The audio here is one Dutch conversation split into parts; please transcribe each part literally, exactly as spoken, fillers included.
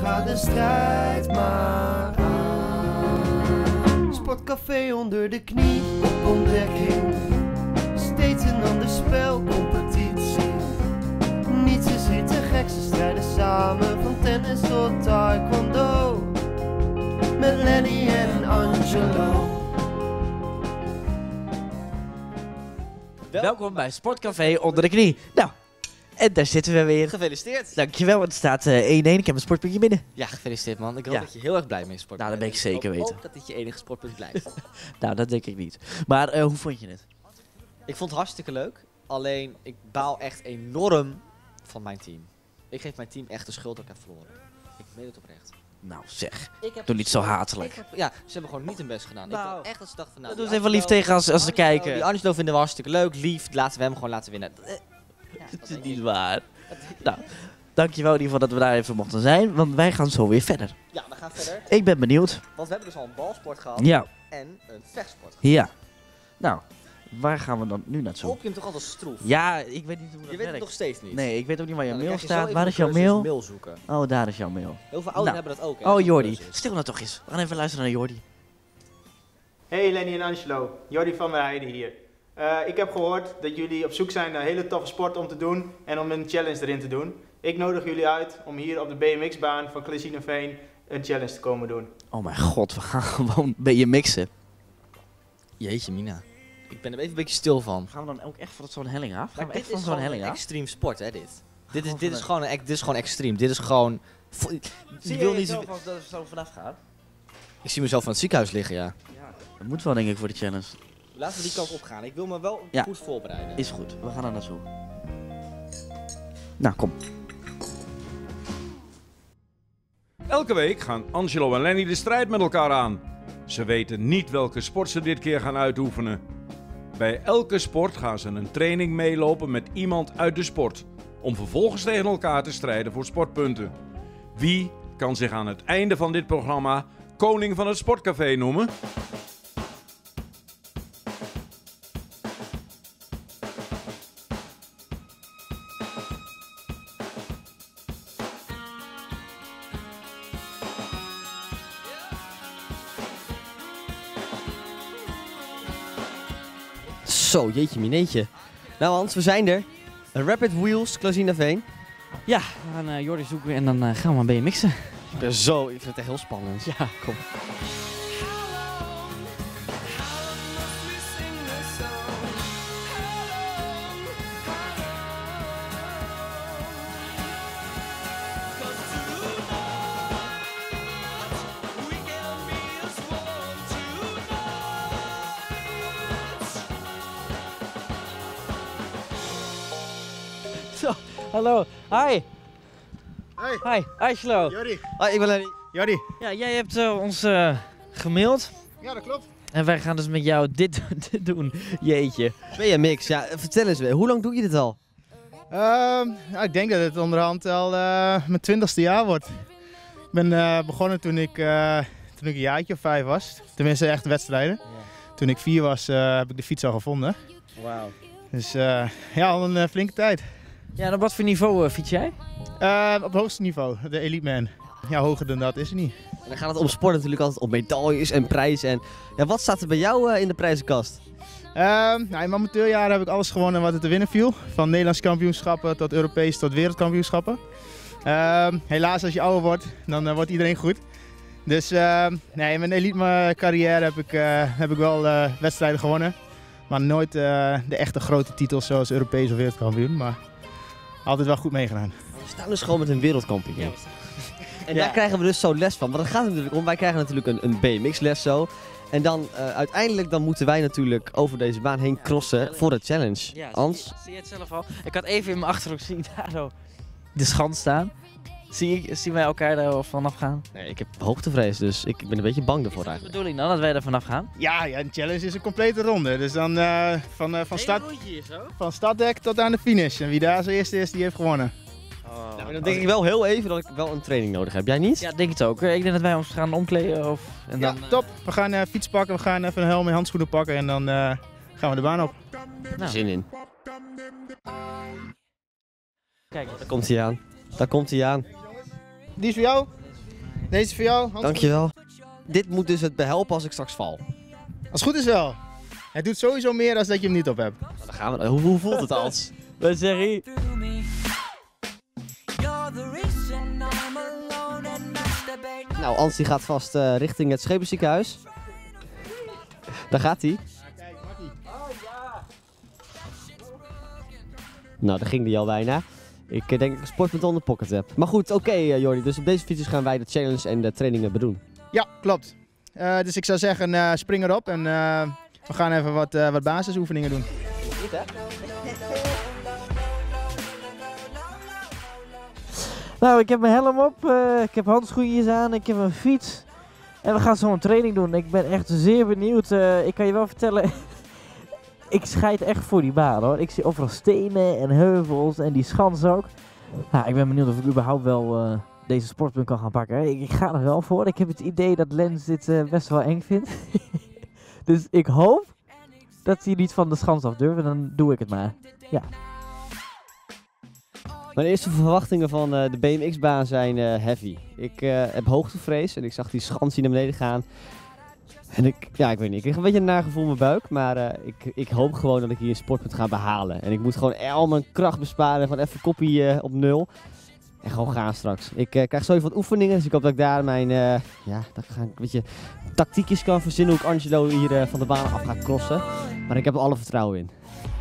ga de strijd maar aan. Sportcafé onder de knie, op ontdekking. Steeds een ander spel, competitie. Niets is hier te gek, ze strijden samen. Van tennis tot taekwondo. Met Lenny en Angelo. Welkom bij Sportcafé onder de knie. Nou, en daar zitten we weer. Gefeliciteerd. Dankjewel, het staat uh, één-één. Ik heb een sportpuntje binnen. Ja, gefeliciteerd man. Ik hoop Ja. dat je heel erg blij mee sport. Nou, dat ben ik zeker Ik hoop weten. ook dat dit je enige sportpunt blijft. Nou, dat denk ik niet. Maar uh, hoe vond je het? Ik vond het hartstikke leuk. Alleen, ik baal echt enorm van mijn team. Ik geef mijn team echt de schuld dat ik heb verloren. Ik meen het oprecht. Nou zeg, Ik heb doe niet zo ik hatelijk. heb, ja, ze hebben gewoon niet hun best gedaan. Nou, ik wil echt dat ze dachten van... Nou, Doe die eens even lief Angelo- tegen als, als ze Angelo- kijken. Die Angelo vinden we hartstikke leuk, lief. Laten we hem gewoon laten winnen. Eh, ja, Dat is denk niet ik. waar. Nou, dankjewel in ieder geval dat we daar even mochten zijn, want wij gaan zo weer verder. Ja, we gaan verder. Ik ben benieuwd. Want we hebben dus al een balsport gehad Ja, en een vechtsport gehad. ja. Nou, waar gaan we dan nu naartoe? Hoop je hem toch altijd stroef? Ja, ik weet niet hoe dat Je weet werkt. het nog steeds niet. Nee, ik weet ook niet waar je Nou, dan mail krijg je zo staat. even Waar de is jouw cursus mail? mail zoeken. Oh, daar is jouw mail. Heel veel ouderen Nou. hebben dat ook, hè? Oh, zo'n Jordi. cursus. Stil nou toch eens. We gaan even luisteren naar Jordi. Hey Lenny en Angelo, Jordi van der Heijden hier. Uh, ik heb gehoord dat jullie op zoek zijn naar een hele toffe sport om te doen en om een challenge erin te doen. Ik nodig jullie uit om hier op de B M X-baan van Klesinaveen een challenge te komen doen. Oh mijn god, we gaan gewoon B M X'en. Jeetje mina. Ik ben er even een beetje stil van. Gaan we dan ook echt van zo'n helling af? Gaan Maar we dit echt van is zo'n gewoon helling een af? extreem sport, hè, dit. Dit is, Gewoon dit, van is een- gewoon, een- dit is gewoon extreem. Dit is gewoon... vo- Je wil niet... dat het zo vanaf gaat? Ik zie mezelf van het ziekenhuis liggen, ja. Dat moet wel denk ik voor de challenge. Laten we die kant op gaan. Ik wil me wel Ja. goed voorbereiden. Is goed, we gaan er naartoe. Nou, kom. Elke week gaan Angelo en Lenny de strijd met elkaar aan. Ze weten niet welke sport ze dit keer gaan uitoefenen. Bij elke sport gaan ze een training meelopen met iemand uit de sport, om vervolgens tegen elkaar te strijden voor sportpunten. Wie kan zich aan het einde van dit programma koning van het sportcafé noemen? Zo, jeetje mineetje. Nou Hans, we zijn er. Rapid Wheels, Klesinaveen. Ja, we gaan uh, Jordi zoeken en dan uh, gaan we een B M X'en. Ik ben zo... Ik vind het echt heel spannend. Ja, kom. Zo, hallo. Hi. Hey, Hi, Angelo. Jordi. Hoi, ik ben Lenny. Jordi. Ja, jij hebt uh, ons uh, gemaild. Ja, dat klopt. En wij gaan dus met jou dit, dit doen. Jeetje. B M X, ja. Vertel eens weer. Hoe lang doe je dit al? Ehm, ja, ik denk dat het onderhand al uh, mijn twintigste jaar wordt. Ik ben uh, begonnen toen ik, uh, toen ik een jaartje of vijf was. Tenminste, echt wedstrijden. Toen ik vier was, uh, heb ik de fiets al gevonden. Wauw. Dus uh, ja, al een uh, flinke tijd. Ja, op wat voor niveau uh, fiets jij? Uh, op het hoogste niveau, de Elite Man. Ja, hoger dan dat is het niet. En dan gaat het om sport natuurlijk altijd om medailles en prijzen. En ja, wat staat er bij jou uh, in de prijzenkast? Uh, nou, in mijn amateurjaren heb ik alles gewonnen wat er te winnen viel. Van Nederlandse kampioenschappen tot Europees tot wereldkampioenschappen. Uh, helaas als je ouder wordt, dan uh, wordt iedereen goed. Dus uh, nee, in mijn elite carrière heb ik, uh, heb ik wel uh, wedstrijden gewonnen. Maar nooit uh, de echte grote titels zoals Europees of wereldkampioen. Maar altijd wel goed meegedaan. We staan dus gewoon met een wereldkampioen. En Ja. daar krijgen we dus zo les van. Want het gaat er natuurlijk om, wij krijgen natuurlijk een, een B M X les zo. En dan uh, uiteindelijk dan moeten wij natuurlijk over deze baan heen crossen voor de challenge. Ja, Hans? Zie, zie je het zelf al? Ik had even in mijn achterhoek zie ik daar zo de schans staan. Zie ik, zien wij elkaar daar vanaf gaan? Nee, ik heb hoogtevrees, dus ik ben een beetje bang ervoor Is dat de eigenlijk. bedoeling dan, dat wij er vanaf gaan? Ja, ja, een challenge is een complete ronde. Dus dan uh, van, uh, van, start, van startdek tot aan de finish. En wie daar als eerste is, die heeft gewonnen. Oh. Nou, dan denk ik wel heel even dat ik wel een training nodig heb. Jij niet? Ja, denk het ook. Ik denk dat wij ons gaan omkleden of... En dan, Ja, top. We gaan uh, fiets pakken, we gaan even een helm en handschoenen pakken en dan uh, gaan we de baan op. Nou, Zin in. kijk. Daar komt hij aan. Daar komt hij aan. Die is voor jou. Deze is voor jou. Hans. Dankjewel. Dit moet dus het behelpen als ik straks val. Als het goed is wel. Het doet sowieso meer dan dat je hem niet op hebt. Nou, dan gaan we. Hoe, hoe voelt het als? Wat zeg je? Nou, Ans die gaat vast uh, richting het Schepenziekenhuis. Daar gaat hij. Nou, daar ging die al bijna. Ik uh, denk dat ik een sportpunt onder de pocket heb. Maar goed, oké okay, uh, Jordi. Dus op deze fietsers gaan wij de challenge en de trainingen bedoelen. Ja, klopt. Uh, dus ik zou zeggen, uh, spring erop en uh, we gaan even wat, uh, wat basisoefeningen doen. Goed hè? Nou, ik heb mijn helm op, uh, ik heb handschoentjes aan, ik heb een fiets. En we gaan zo een training doen. Ik ben echt zeer benieuwd. Uh, ik kan je wel vertellen, ik scheid echt voor die baan hoor. Ik zie overal stenen en heuvels en die schans ook. Nou, ik ben benieuwd of ik überhaupt wel uh, deze sportpunt kan gaan pakken. Ik, ik ga er wel voor. Ik heb het idee dat Lens dit uh, best wel eng vindt. Dus ik hoop dat hij niet van de schans af durft. Dan doe ik het maar. Ja. Mijn eerste verwachtingen van uh, de B M X-baan zijn uh, heavy. Ik uh, heb hoogtevrees en ik zag die schans hier naar beneden gaan. En ik, ja, ik weet niet, ik kreeg een beetje een nagevoel in mijn buik, maar uh, ik, ik hoop gewoon dat ik hier een sportpunt ga behalen. En ik moet gewoon al mijn kracht besparen, gewoon even koppie uh, op nul. En gewoon gaan straks. Ik uh, krijg sowieso wat oefeningen, dus ik hoop dat ik daar mijn, uh, ja, dat ik een beetje tactiekjes kan verzinnen hoe ik Angelo hier uh, van de baan af ga crossen. Maar ik heb er alle vertrouwen in.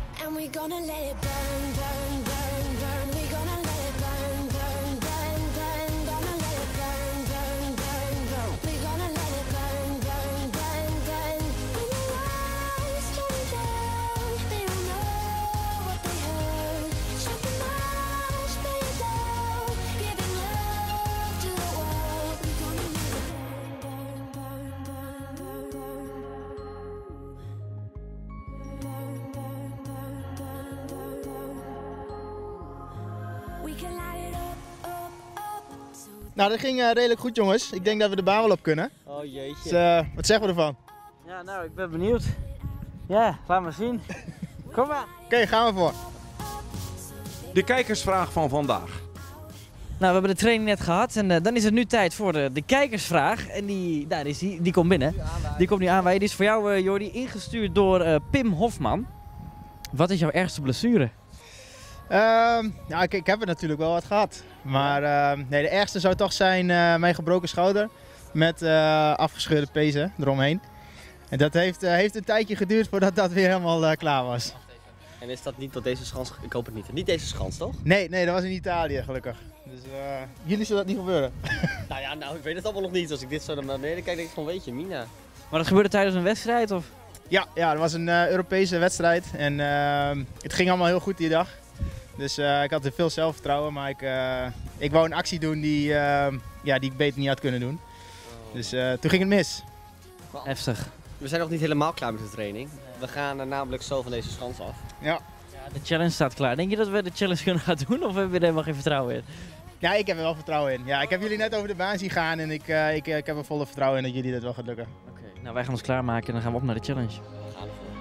Nou, dat ging uh, redelijk goed jongens. Ik denk dat we de baan wel op kunnen. Oh jeetje. Dus, uh, wat zeggen we ervan? Ja, nou, ik ben benieuwd. Ja, laat maar zien. Kom maar. Oké, okay, gaan we voor. De kijkersvraag van vandaag. Nou, we hebben de training net gehad en uh, dan is het nu tijd voor de, de kijkersvraag. En die, daar is die, die komt binnen. Die komt nu aanwaaien. Die is voor jou, uh, Jordi, ingestuurd door uh, Pim Hofman. Wat is jouw ergste blessure? Uh, nou, ik, ik heb er natuurlijk wel wat gehad. Maar uh, nee, de ergste zou toch zijn uh, mijn gebroken schouder. Met uh, afgescheurde pezen eromheen. En dat heeft, uh, heeft een tijdje geduurd voordat dat weer helemaal uh, klaar was. En is dat niet tot deze schans? Ik hoop het niet. Niet deze schans, toch? Nee, nee, dat was in Italië gelukkig. Dus uh, jullie zullen dat niet gebeuren. Nou ja, nou, ik weet het allemaal nog niet. Als ik dit zo naar beneden kijk, denk ik van, weet je, Mina. Maar dat gebeurde tijdens een wedstrijd, of? Ja, ja, dat was een uh, Europese wedstrijd. En uh, het ging allemaal heel goed die dag. Dus uh, ik had er veel zelfvertrouwen, maar ik, uh, ik wou een actie doen die, uh, ja, die ik beter niet had kunnen doen. Dus uh, toen ging het mis. Heftig. We zijn nog niet helemaal klaar met de training. We gaan er namelijk zo van deze schans af. Ja. Ja, de challenge staat klaar. Denk je dat we de challenge kunnen gaan doen of hebben we er helemaal geen vertrouwen in? Ja, ik heb er wel vertrouwen in. Ja, ik heb jullie net over de baan zien gaan en ik, uh, ik, ik heb er volle vertrouwen in dat jullie dat wel gaat lukken. Oké, okay, nou wij gaan ons klaarmaken en dan gaan we op naar de challenge. We gaan ervoor.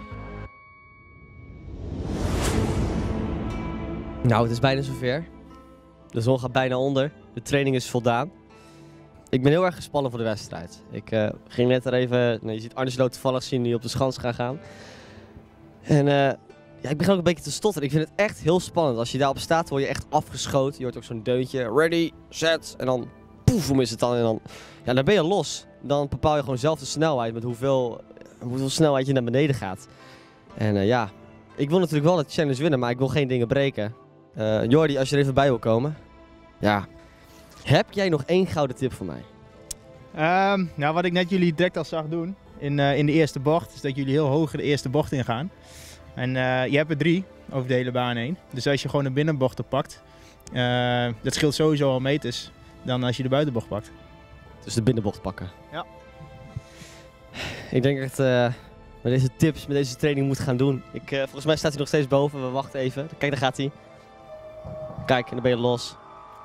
Nou, het is bijna zover. De zon gaat bijna onder. De training is voldaan. Ik ben heel erg gespannen voor de wedstrijd. Ik uh, ging net er even... Nou, je ziet Angelo toevallig zien die op de schans gaan gaan. En uh, ja, ik begin ook een beetje te stotteren. Ik vind het echt heel spannend. Als je daarop staat, word je echt afgeschoten. Je hoort ook zo'n deuntje. Ready, set. En dan poef, hoe is het dan? En dan, ja, dan ben je los. Dan bepaal je gewoon zelf de snelheid. Met hoeveel, hoeveel snelheid je naar beneden gaat. En uh, ja, ik wil natuurlijk wel de challenge winnen, maar ik wil geen dingen breken. Uh, Jordi, als je er even bij wil komen. Ja. Heb jij nog één gouden tip voor mij? Um, nou, wat ik net jullie direct al zag doen in, uh, in de eerste bocht, is dat jullie heel hoog de eerste bocht ingaan. En uh, je hebt er drie over de hele baan heen. Dus als je gewoon de binnenbochten pakt, uh, dat scheelt sowieso al meters dan als je de buitenbocht pakt. Dus de binnenbocht pakken? Ja. Ik denk dat uh, met deze tips, met deze training moet gaan doen. Ik, uh, volgens mij staat hij nog steeds boven. We wachten even. Kijk, daar gaat hij. Kijk, en dan ben je los.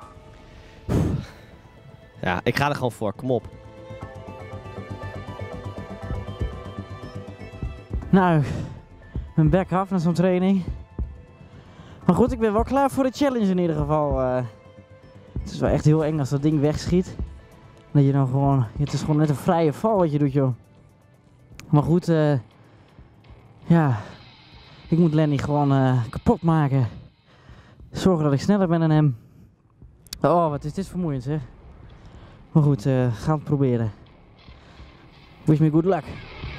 Ja, ik ga er gewoon voor. Kom op. Nou, mijn bek af na zo'n training. Maar goed, ik ben wel klaar voor de challenge in ieder geval. Uh, het is wel echt heel eng als dat ding wegschiet. Dat je dan gewoon, het is gewoon net een vrije val wat je doet, joh. Maar goed, uh, ja, ik moet Lenny gewoon uh, kapot maken. Zorgen dat ik sneller ben dan hem. Oh, wat is dit vermoeiend, zeg. Maar goed, uh, gaan het proberen. Wish me good luck.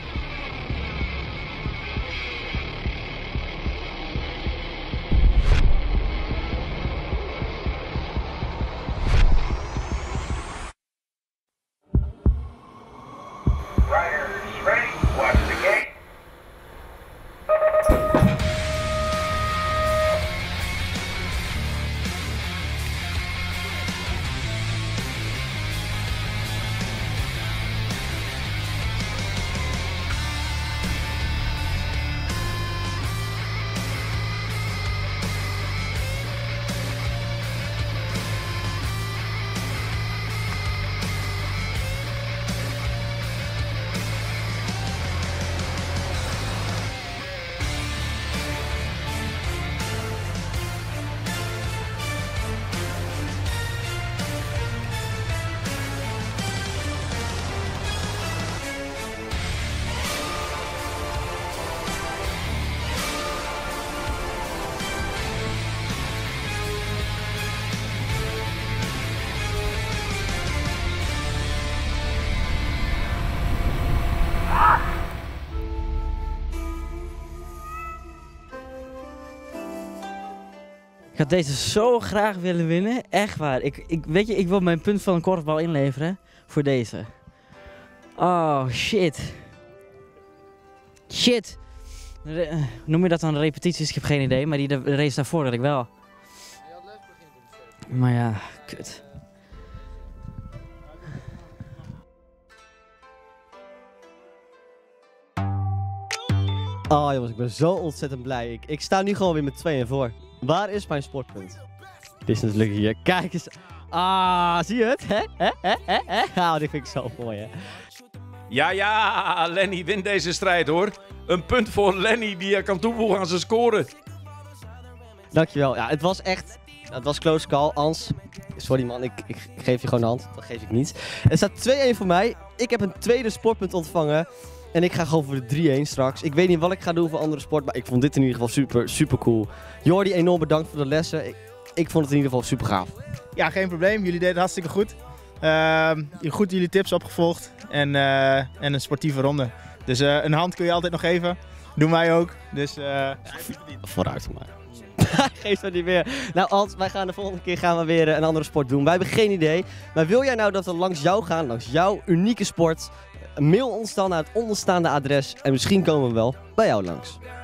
Ik had deze zo graag willen winnen, echt waar. Ik, ik, weet je, ik wil mijn punt van een korfbal inleveren voor deze. Oh, shit. Shit. Re Noem je dat dan repetities? Ik heb geen idee, maar die de race daarvoor had ik wel. Maar ja, kut. Oh jongens, ik ben zo ontzettend blij. Ik, ik sta nu gewoon weer met twee en voor. Waar is mijn sportpunt? Dit is natuurlijk hier. Kijk eens. Ah, zie je het? Hè? Hè? Hè? Hè? Hè? Ah, dit vind ik zo mooi, hè? Ja, ja, Lenny wint deze strijd, hoor. Een punt voor Lenny die hij kan toevoegen aan zijn score. Dankjewel. Ja, het was echt... Het was close call. Ans, sorry man, ik, ik geef je gewoon de hand. Dat geef ik niet. Er staat twee-een voor mij. Ik heb een tweede sportpunt ontvangen. En ik ga gewoon voor de drie-een straks. Ik weet niet wat ik ga doen voor andere sport, maar ik vond dit in ieder geval super, super cool. Jordi, enorm bedankt voor de lessen. Ik, ik vond het in ieder geval super gaaf. Ja, geen probleem. Jullie deden het hartstikke goed. Uh, goed jullie tips opgevolgd en, uh, en een sportieve ronde. Dus uh, een hand kun je altijd nog geven. Doen wij ook. Dus uh, ja, vooruit maar. Geef dat niet meer. Nou Ans, wij gaan de volgende keer gaan we weer een andere sport doen. Wij hebben geen idee. Maar wil jij nou dat we langs jou gaan, langs jouw unieke sport? Mail ons dan naar het onderstaande adres en misschien komen we wel bij jou langs.